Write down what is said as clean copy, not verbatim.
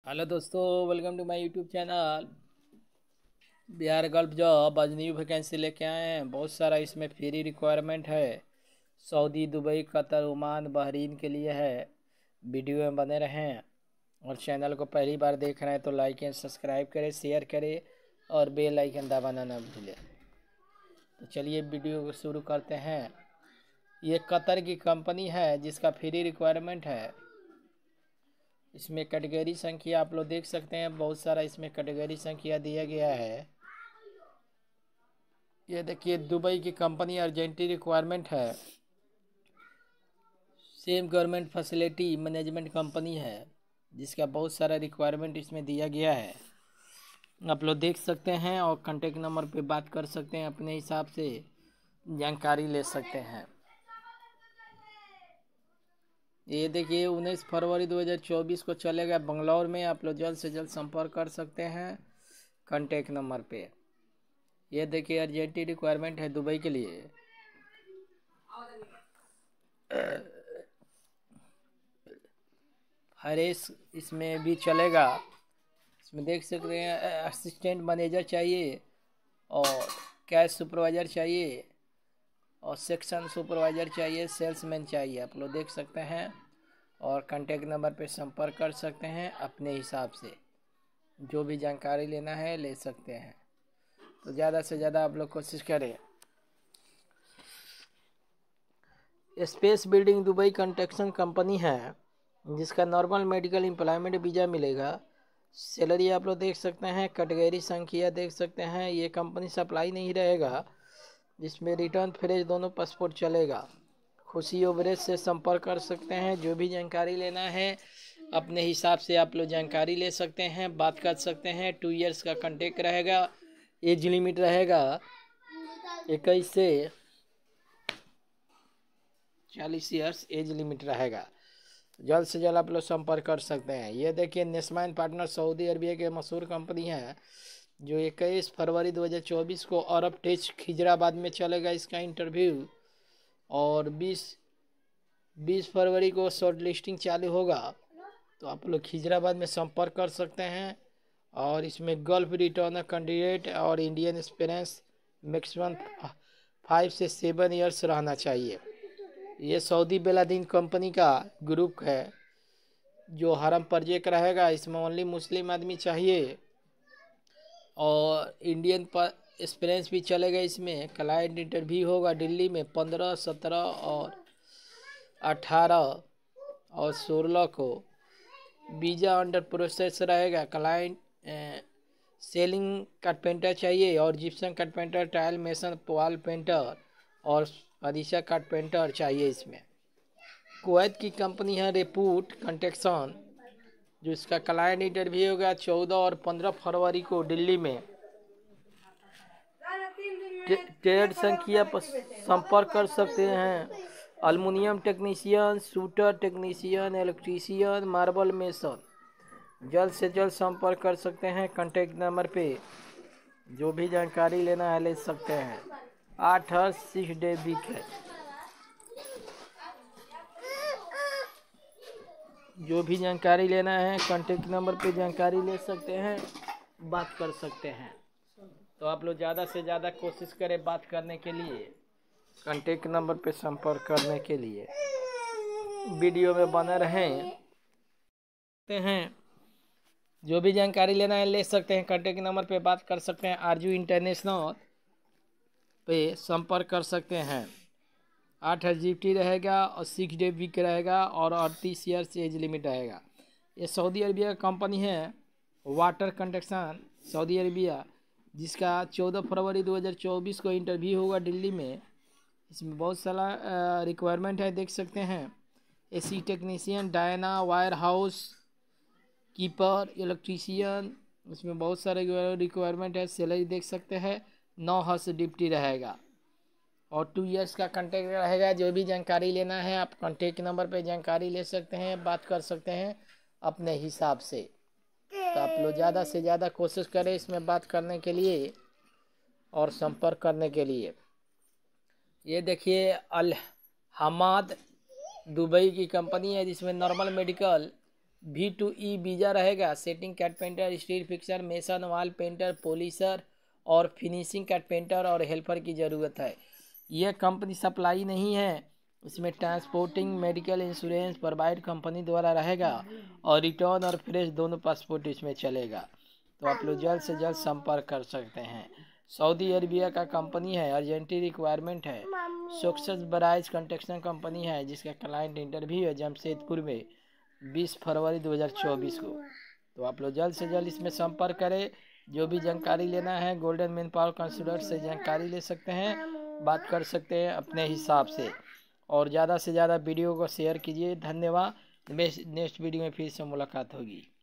Hello दोस्तों, welcome to my YouTube channel. Bihar gulf job आज new vacancy लेके आए हैं। बहुत सारा इसमें फ्री रिक्वायरमेंट है। Saudi, Dubai, Qatar, Oman, Bahrain के लिए है। वीडियो में बने रहें और चैनल को पहली बार देख रहे हैं तो लाइक एंड सब्सक्राइब करें, शेयर करें और बेल आइकन दबाना ना भूलें। तो चलिए वीडियो को शुरू करते हैं। ये कतर की कंपनी है जिसका फ्री रिक्वायरमेंट है। इसमें कैटेगरी संख्या आप लोग देख सकते हैं, बहुत सारा इसमें कैटेगरी संख्या दिया गया है। ये देखिए, दुबई की कंपनी अर्जेंटी रिक्वायरमेंट है। Same government facility management company है जिसका बहुत सारा रिक्वायरमेंट इसमें दिया गया है। आप लोग देख सकते हैं और कॉन्टेक्ट नंबर पे बात कर सकते हैं, अपने हिसाब से जानकारी ले सकते हैं। ये देखिए, 19 फरवरी 2024 को चलेगा बंगलौर में। आप लोग जल्द से जल्द संपर्क कर सकते हैं कॉन्टेक्ट नंबर पे। ये देखिए, अर्जेंटी रिक्वायरमेंट है दुबई के लिए। हरेस इसमें भी चलेगा। इसमें देख सकते हैं, असिस्टेंट मैनेजर चाहिए और कैश सुपरवाइज़र चाहिए और सेक्शन सुपरवाइज़र चाहिए, सेल्समैन चाहिए। आप लोग देख सकते हैं और कॉन्टेक्ट नंबर पे संपर्क कर सकते हैं। अपने हिसाब से जो भी जानकारी लेना है ले सकते हैं। तो ज़्यादा से ज़्यादा आप लोग कोशिश करें। Space building Dubai construction company है जिसका नॉर्मल मेडिकल एम्प्लॉयमेंट वीज़ा मिलेगा। सैलरी आप लोग देख सकते हैं, कैटेगरी संख्या देख सकते हैं। ये कंपनी सप्लाई नहीं रहेगा, जिसमें रिटर्न फ्रेज दोनों पासपोर्ट चलेगा। खुशी ओवरेज से संपर्क कर सकते हैं। जो भी जानकारी लेना है अपने हिसाब से आप लोग जानकारी ले सकते हैं, बात कर सकते हैं। 2 इयर्स का कॉन्ट्रैक्ट रहेगा। एज लिमिट रहेगा 21 से 40 इयर्स एज लिमिट रहेगा। जल्द से जल्द आप लोग संपर्क कर सकते हैं। ये देखिए, नेस्मान पार्टनर सऊदी अरबिया के मशहूर कंपनी है जो 21 फरवरी 2024 को अरब टेच खिजराबाद में चलेगा इसका इंटरव्यू। और 20 फरवरी को शॉर्ट लिस्टिंग चालू होगा। तो आप लोग खिजराबाद में संपर्क कर सकते हैं। और इसमें गल्फ रिटर्नर कैंडिडेट और इंडियन एक्सपीरियंस मैक्सिमम 5 से 7 इयर्स रहना चाहिए। ये सऊदी बेलादीन कंपनी का ग्रुप है जो हरम प्रोजेक्ट रहेगा। इसमें ओनली मुस्लिम आदमी चाहिए और इंडियन पर एक्सपीरियंस भी चलेगा। इसमें क्लाइंट इंटरव्यू होगा दिल्ली में 15, 17 और 18 और 16 को। वीज़ा अंडर प्रोसेस रहेगा। क्लाइंट सेलिंग कारपेंटर चाहिए और gypsum carpenter, tile mason, wall painter और फर्नीचर कारपेंटर चाहिए। इसमें कुवैत की कंपनी है रेपूट कंस्ट्रक्शन, जो इसका क्लाइंट इंटरव्यू होगा 14 और 15 फरवरी को दिल्ली में। ट्रेड संख्या पर संपर्क कर सकते हैं। Aluminium technician, shutter technician, electrician, marble mason. जल्द से जल्द संपर्क कर सकते हैं कॉन्टेक्ट नंबर पे। जो भी जानकारी लेना है ले सकते हैं। 8 हर 6 डे वीक है। जो भी जानकारी लेना है कॉन्टेक्ट नंबर पे जानकारी ले सकते हैं, बात कर सकते हैं। तो आप लोग ज़्यादा से ज़्यादा कोशिश करें बात करने के लिए, कॉन्टेक्ट नंबर पे संपर्क करने के लिए। वीडियो में बने रहें हैं। जो भी जानकारी लेना है ले सकते हैं, कॉन्टेक्ट नंबर पे बात कर सकते हैं। आरजू इंटरनेशनल पे संपर्क कर सकते हैं। 8 जीटी रहेगा और 6 डे वीक रहेगा और 38 ईयर्स एज लिमिट रहेगा। ये सऊदी अरबिया का कंपनी है वाटर कंस्ट्रक्शन सऊदी अरबिया, जिसका 14 फरवरी 2024 को इंटरव्यू होगा दिल्ली में। इसमें बहुत सारा रिक्वायरमेंट है, देख सकते हैं। एसी टेक्नीशियन, डायना, वायर हाउस कीपर, इलेक्ट्रीशियन। इसमें बहुत सारे रिक्वायरमेंट है। सैलरी देख सकते हैं 9 हर्स डिप्टी रहेगा और 2 इयर्स का कॉन्ट्रैक्ट रहेगा। जो भी जानकारी लेना है आप कॉन्टेक्ट नंबर पे जानकारी ले सकते हैं, बात कर सकते हैं अपने हिसाब से। तो आप लोग ज़्यादा से ज़्यादा कोशिश करें इसमें बात करने के लिए और संपर्क करने के लिए। ये देखिए, अल हमाद दुबई की कंपनी है जिसमें नॉर्मल मेडिकल V2E वीज़ा रहेगा। Setting carpenter, steel fixer, mason, wall painter, polisher और फिनिशिंग कारपेंटर और हेल्पर की ज़रूरत है। यह कंपनी सप्लाई नहीं है। इसमें transporting, medical insurance provide company द्वारा रहेगा और रिटर्न और फ्रेश दोनों पासपोर्ट इसमें चलेगा। तो आप लोग जल्द से जल्द संपर्क कर सकते हैं। सऊदी अरबिया का कंपनी है, अर्जेंटी रिक्वायरमेंट है। सक्सेस बराइज कंस्ट्रक्शन कंपनी है जिसका क्लाइंट इंटरव्यू है जमशेदपुर में 20 फरवरी 2024 को। तो आप लोग जल्द से जल्द इसमें संपर्क करें। जो भी जानकारी लेना है गोल्डन मैन पावर कंसल्टेंट से जानकारी ले सकते हैं, बात कर सकते हैं अपने हिसाब से। और ज़्यादा से ज़्यादा वीडियो को शेयर कीजिए। धन्यवाद। नेक्स्ट वीडियो में फिर से मुलाकात होगी।